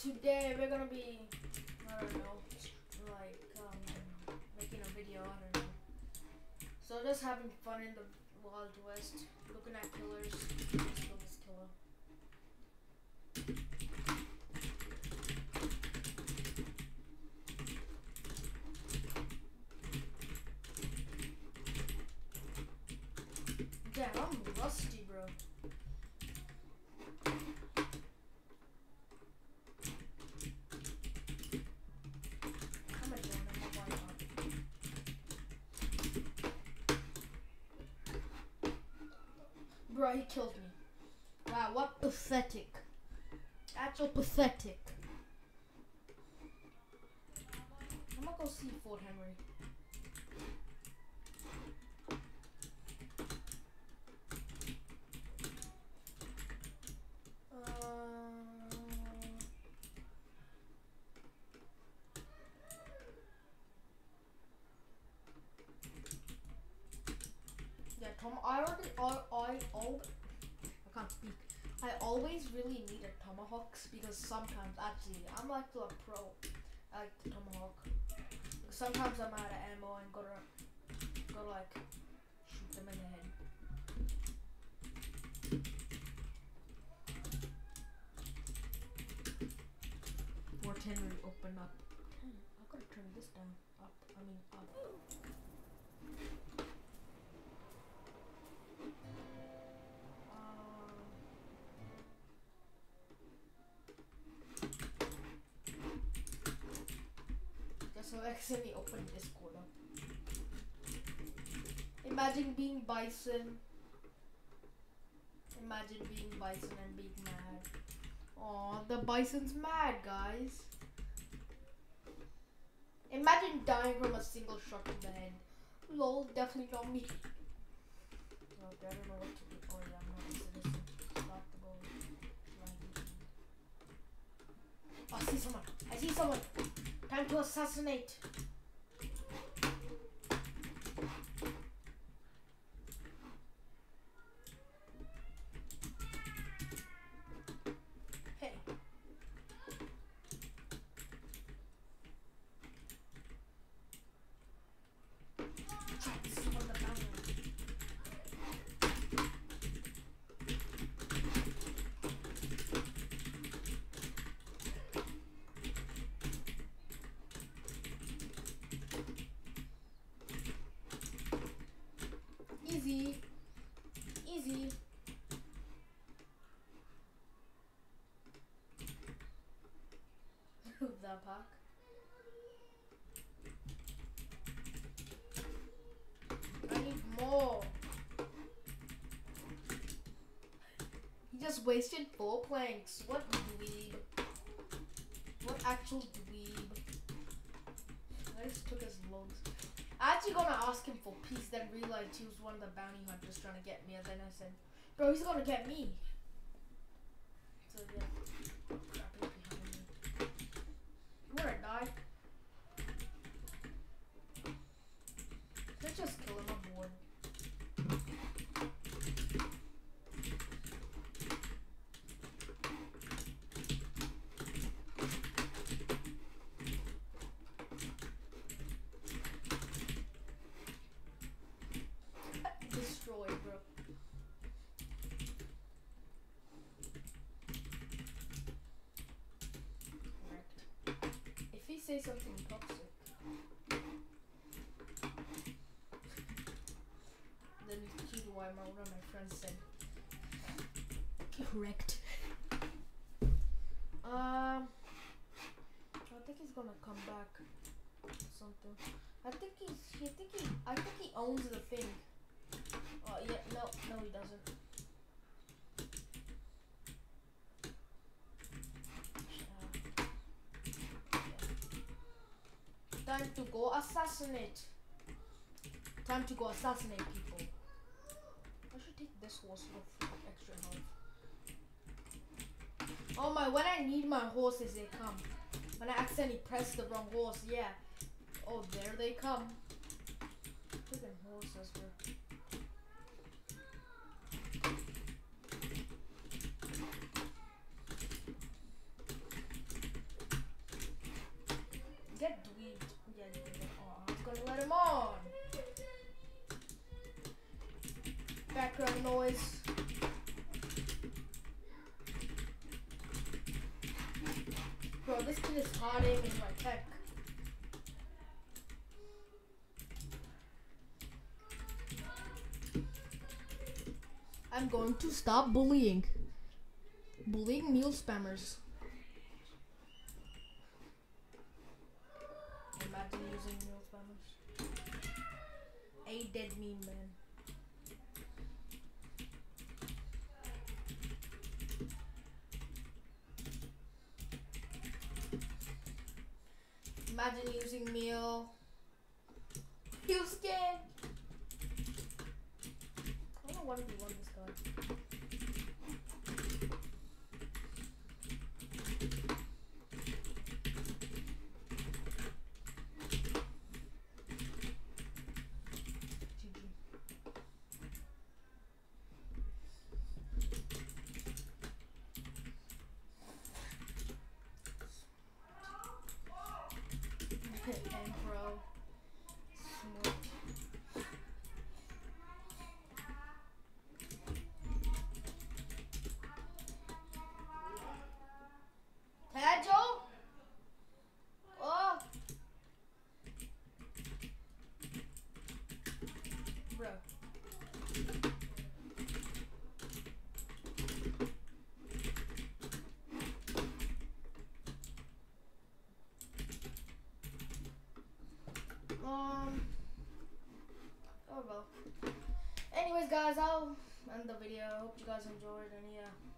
Today we're gonna be, I don't know, like making a video. I don't know. So just having fun in the Wild West, looking at killers. Let's kill this killer. Damn, I'm rusty, bro. I'm gonna join him. Why not? Bro, he killed me. Wow, what pathetic. Actual pathetic. I'm gonna go see Fort Henry. Yeah, Tom. I can't speak. I always really need a tomahawks because sometimes, actually, I'm like a pro. I like the tomahawk. Sometimes I'm out of ammo and gotta like shoot them in the head. Fort Henry, open up. I gotta turn this down. Up. I mean up. So I accidentally opened Discord up. Imagine being Bison. Imagine being Bison and being mad. Aw, the Bison's mad, guys. Imagine dying from a single shot to the head. Lol, definitely not me. Okay, I don't know what to do. Oh yeah, I'm not a citizen. Start the goal. Oh, I see someone. I see someone. Time to assassinate. Hey. Easy. Easy. The park. I need more. He just wasted 4 planks. What dweeb? What actual dweeb? I just took his logs. I actually gonna ask him for peace, then realized he was one of the bounty hunters trying to get me, and then I said, bro, he's gonna get me. So yeah. Oh, crap, he's behind me. You wanna die? Let's just kill him, I'm bored. Destroy, bro. Correct. If he says something toxic, then it's cute why one of my friends said correct. I think he's gonna come back. Something. I think he owns the thing. Oh yeah, no, he doesn't. Time to go assassinate. Time to go assassinate people. I should take this horse with extra health. Oh my, when I need my horses, they come. When I accidentally press the wrong horse, yeah. Oh, there they come. Freaking horses, bro. noise. Bro, this kid is hard aiming my tech. I'm going to stop bullying. Bullying mule spammers. Imagine using mule spammers. A dead meme, man. Imagine using meal. Houston! I don't know what if we won this card. And bro. Smart. Tajo? Oh. Bro. Oh well. Anyways, guys, I'll end the video. I hope you guys enjoyed, and yeah.